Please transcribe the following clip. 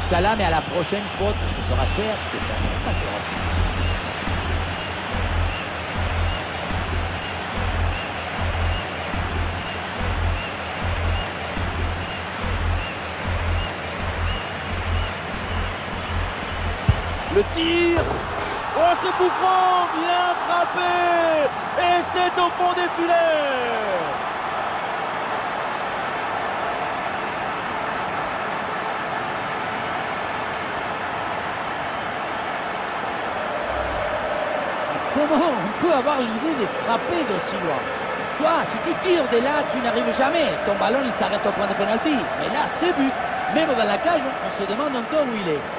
jusqu'à là, mais à la prochaine faute, ce sera clair que ça ne passera plus. Le tir. Oh, ce coup franc, bien frappé. Et c'est au fond des filets. Comment on peut avoir l'idée de frapper d'aussi loin? Toi, si tu tires de là, tu n'arrives jamais. Ton ballon, il s'arrête au point de pénalty. Mais là, c'est but. Même dans la cage, on se demande encore où il est.